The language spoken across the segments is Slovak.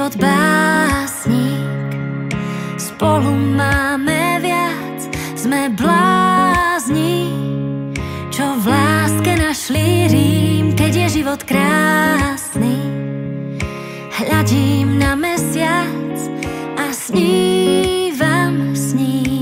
život básnik, spolu máme viac, sme blázni, čo v láske našli rím, keď je život krásny. Hľadím na mesiac a snívam s ním.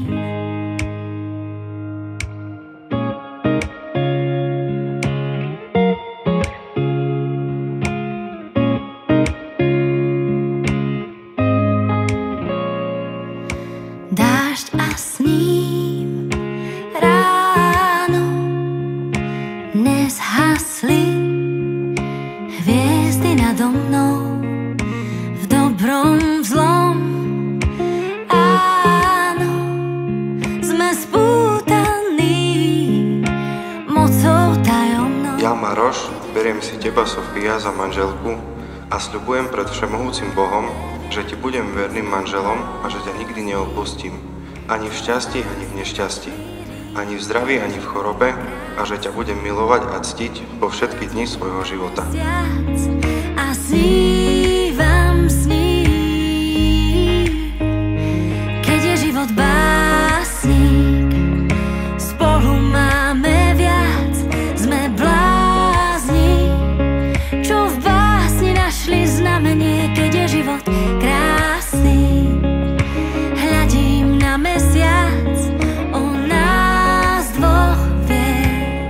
Dážď a s ním ráno nezhasli hviezdy nado mnou, v dobrom, v zlom. Áno, sme spútaní mocou tajomnou. Ja, Maroš, beriem si teba, Sofia, za manželku a sľubujem pred všemohúcim Bohom, že ti budem verným manželom a že ťa nikdy neopustím. Ani v šťastí, ani v nešťastí. Ani v zdraví, ani v chorobe. A že ťa budem milovať a ctiť po všetky dni svojho života. A snívam s ním, keď je život básnik, spolu máme viac, sme blázni, čo v básni našli znamenie, keď je život krásny. Hľadím na mesiac, o nás dvoch vie.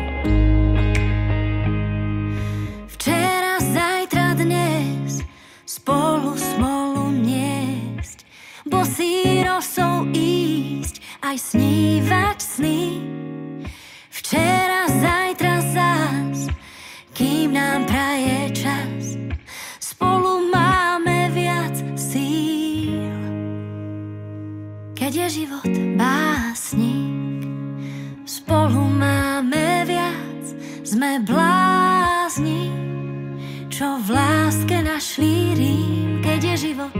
Včera, zajtra, dnes spolu smolu niesť, bosý rosou ísť, aj snívať sny. Včera, zajtra zás, kým nám praje čas, spolu máme viac síl. Keď je život básnik, spolu máme viac, sme blázni, čo v láske našli rím, keď je život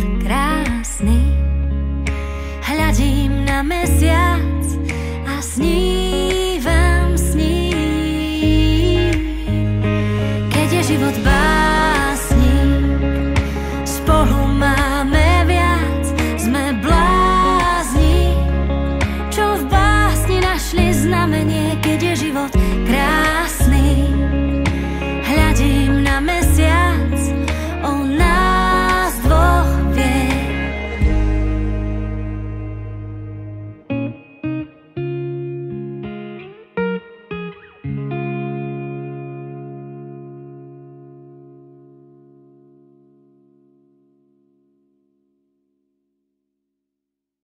krásny. Hľadím na mesiac a sním